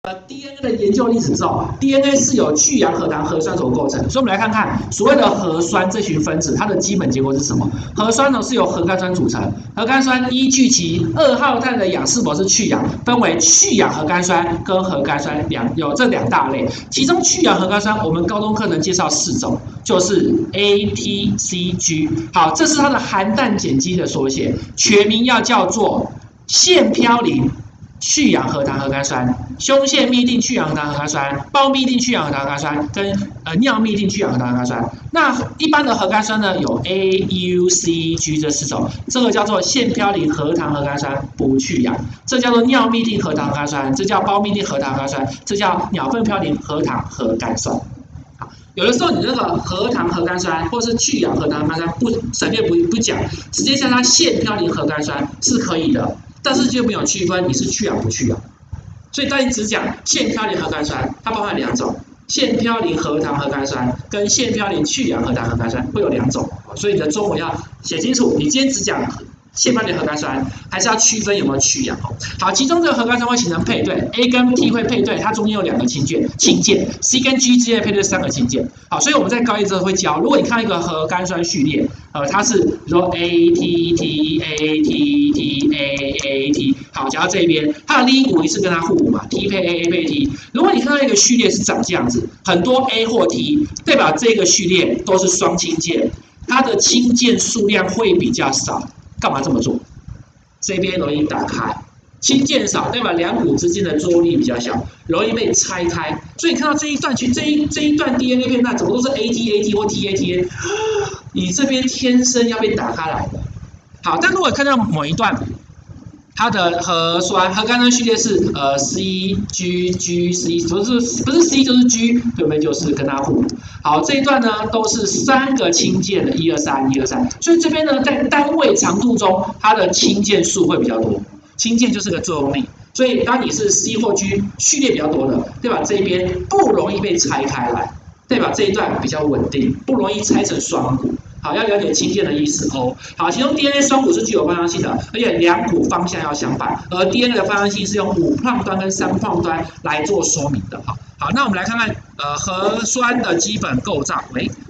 DNA 的研究历史之后 ，DNA 是由去氧核糖核酸所构成。所以我们来看看所谓的核酸这群分子，它的基本结构是什么？核酸呢是由核苷酸组成，核苷酸依据其2号碳的氧是否是去氧，分为去氧核苷酸跟核苷酸有这2大类。其中去氧核苷酸，我们高中课程介绍4种，就是 ATCG。好，这是它的含氮碱基的缩写，全名要叫做腺嘌呤去氧核糖核苷酸、胸腺嘧啶去氧核糖核苷酸、胞嘧啶去氧核糖核苷酸跟尿嘧啶去氧核糖核苷酸。那一般的核苷酸呢，有 AUCG 这4种，这个叫做腺嘌呤核糖核苷酸不去氧，这叫做尿嘧啶核糖核苷酸，这叫胞嘧啶核糖核苷酸，这叫鸟粪嘌呤核糖核苷酸。有的时候你那个核糖核苷酸或是去氧核糖核苷酸省略不讲，直接叫它腺嘌呤核苷酸是可以的。但是就没有区分你是去氧不去氧，所以当你只讲腺嘌呤核苷酸，它包含2种，腺嘌呤核糖核苷酸跟腺嘌呤去氧核糖核苷酸会有2种，所以你的中文要写清楚。你今天只讲腺嘌呤核苷酸，还是要区分有没有去氧。好，其中这个核苷酸会形成配对 ，A 跟 T 会配对，它中间有2个氢键 ，C 跟 G 之间配对3个氢键。好，所以我们在高一之后会教，如果你看一个核苷酸序列，它是比如说 ATTATT， 好，讲到这边，它的利益股一是跟它互补嘛 ，T 配 A，A 配 T。如果你看到一个序列是长这样子，很多 A 或 T， 代表这个序列都是双氢键，它的氢键数量会比较少。干嘛这么做？这边容易打开，氢键少，代表2股之间的作用力比较小，容易被拆开。所以你看到这一段这一段 DNA 片段怎么都是 AT 或 TA， 你这边天生要被打开来的。好，但如果看到某一段，它的核苷酸序列是CGGC， 不是 C 就是 G， 对不对？就是跟它互补。好，这一段呢都是3个氢键的123，所以这边呢在单位长度中，它的氢键数会比较多。氢键就是个作用力，所以当你是 C 或 G 序列比较多的，对吧？这边不容易被拆开来，代表这一段比较稳定，不容易拆成双股。好，要了解氢键的意思哦。好，其中 DNA 双股是具有方向性的，而且2股方向要相反，而 DNA 的方向性是用5胖端跟3胖端来做说明的。好，那我们来看看核酸的基本构造。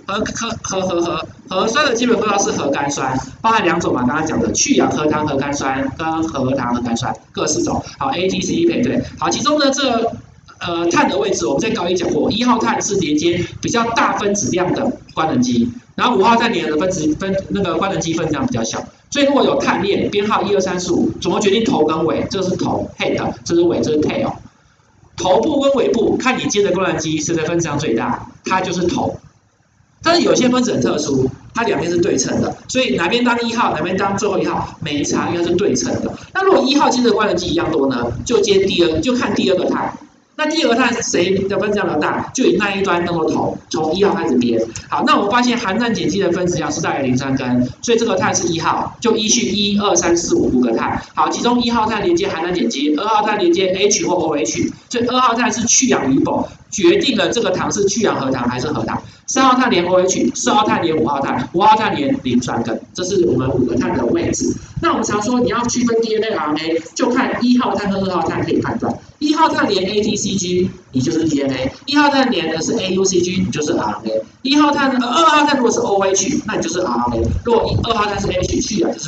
核酸的基本构造是核苷酸，包含2种嘛，刚刚讲的去氧核糖核苷酸跟核糖核苷酸各4种。好 ，ATC 配对。好，其中呢这碳的位置，我们在高一讲过，1号碳是连接比较大分子量的官能基，然后5号碳连的那个官能基分子量比较小，所以如果有碳链编号1、2、3、4、5，怎么决定头跟尾？这是头 head， 这是尾，这是 tail。头部跟尾部看你接的官能基谁的分子量最大，它就是头。但是有些分子很特殊，它2边是对称的，所以哪边当1号，哪边当最后1号没差，因为它是对称的。那如果1号接的官能基一样多呢，就看第2个碳。那第2个碳谁的分子量比较大，就以那一端当做头，从1号开始编。好，那我们发现含氮碱基的分子量是大于0.03根，所以这个碳是1号，就依序1、2、3、4、5个碳。好，其中1号碳连接含氮碱基，2号碳连接 H 或 OH， 所以2号碳是去氧与否，决定了这个糖是去氧核糖还是核糖。3号碳连 OH， 4号碳连5号碳，5号碳连磷酸根，这是我们5个碳的位置。那我们常说你要区分 DNA、RNA， 就看1号碳和2号碳可以判断。1号碳连 ATCG， 你就是 DNA； 1号碳连的是 AUCG， 你就是 RNA。2号碳如果是 OH， 那你就是 RNA。如果2号碳是 H 去氧，就是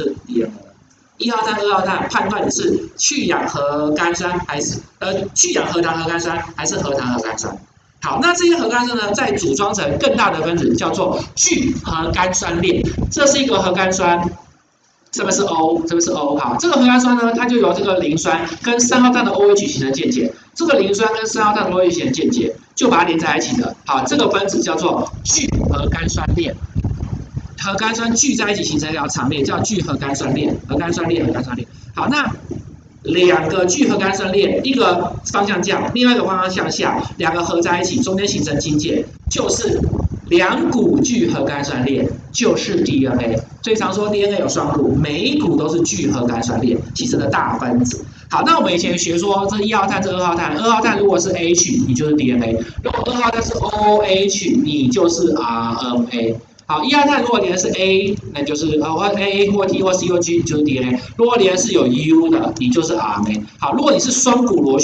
DNA。1号碳、2号碳判断你是去氧核苷酸还是去氧核糖核苷酸还是核糖核苷酸。好，那这些核苷酸呢，再组装成更大的分子，叫做聚核苷酸链。这是一个核苷酸。这边是 O， 这边是 O。好，这个核苷酸呢，它就由这个磷酸跟3号碳的 OH 形成键结，这个磷酸跟3号碳的 OH 形成键结，就把它连在一起的。好，这个分子叫做聚核苷酸链。核苷酸聚在一起形成一条长链，叫聚核苷酸链。核苷酸链。好，那2个聚核苷酸链，一个方向这样，另外一个方向向下，2个合在一起，中间形成氢键，就是2股聚核苷酸链，就是 DNA。最常说 DNA 有双股，每一股都是聚核苷酸链形成的大分子。好，那我们以前学说，这1号碳，这2号碳，2号碳如果是 H， 你就是 DNA； 如果2号碳是 OH， 你就是 RNA。好，1号碳如果连的是 A， 那就是A 或 T 或 C 或 G 就是 DNA。如果连的是有 U 的，你就是 RNA。好，如果你是双股螺旋，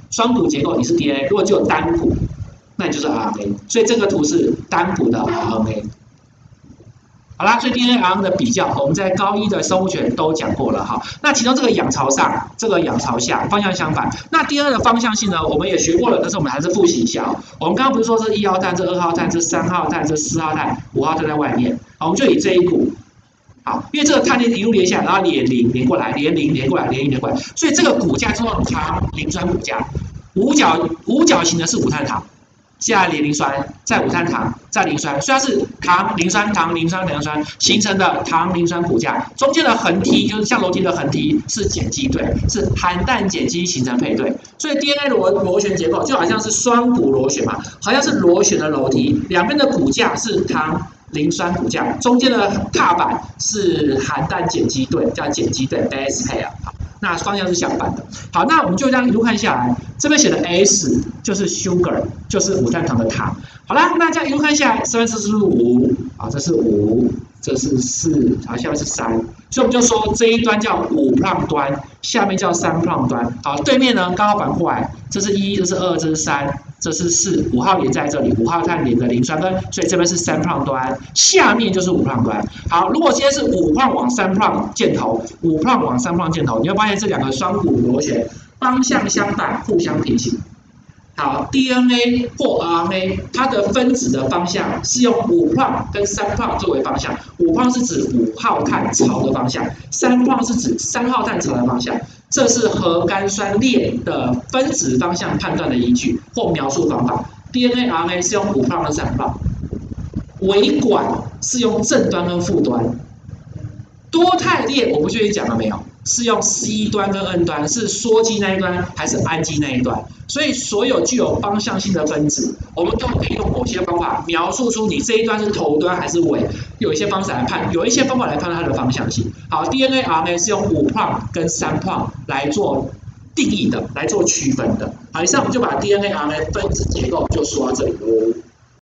双股结构你是 DNA， 如果只有单股，那你就是 RNA。所以这个图是单股的 RNA。好啦，所以 DNA RNA 的比较，我们在高一的生物学都讲过了哈。那其中这个仰朝上，这个仰朝下，方向相反。那 DNA 的方向性呢，我们也学过了，但是我们还是复习一下哦。我们刚刚不是说这1号碳、这2号碳、这3号碳、这4号碳、5号碳在外面，好，我们就以这一股。好，因为这个碳链一路连下来，然后连0连过来，连0连过来，连1连过来，所以这个骨架叫做糖磷酸骨架。五角形的是五碳糖。下连磷酸，再五碳糖，再磷酸，所以它是糖磷酸糖磷酸磷酸形成的糖磷酸骨架。中间的横梯就是像楼梯的横梯是碱基对，是含氮碱基形成配对。所以 DNA 螺旋结构就好像是双股螺旋嘛，好像是螺旋的楼梯，两边的骨架是糖磷酸骨架，中间的踏板是含氮碱基对，叫碱基对 base pair。那方向是相反的。好，那我们就这样一路看下来，这边写的 S 就是 sugar， 就是五碳糖的糖。好啦，那这样一路看下来，3、4是5，啊，这是5，这是4，好，下面是3，所以我们就说这一端叫5 prime 端，下面叫3 prime 端。好，对面呢刚好反过来，这是1，这是2，这是3。这是4，5号连在这里，5号碳连的磷酸根，所以这边是3 prime 端，下面就是5 prime 端。好，如果今天是5 prime 往3 prime 箭头，5 prime 往3 prime 箭头，你会发现这两个双股螺旋方向相反，互相平行。好 ，DNA 或 RNA 它的分子的方向是用5 prime 跟3 prime 作为方向，5 prime 是指5号碳朝的方向，3 prime 是指3号碳朝的方向。这是核苷酸链的分子方向判断的依据或描述方法。DNA、RNA 是用5 prime 跟3 prime， 微管是用正端跟负端。多肽链我不确定讲了没有，是用 C 端跟 N 端，是羧基那一端还是氨基那一端？所以所有具有方向性的分子，我们都可以用某些方法描述出你这一端是头端还是尾，有一些方法来判断它的方向性。好 ，DNA、RNA 是用5 prime 跟3 prime 来做定义的，来做区分的。好，以上我们就把 DNA、RNA 分子结构就说到这里喽。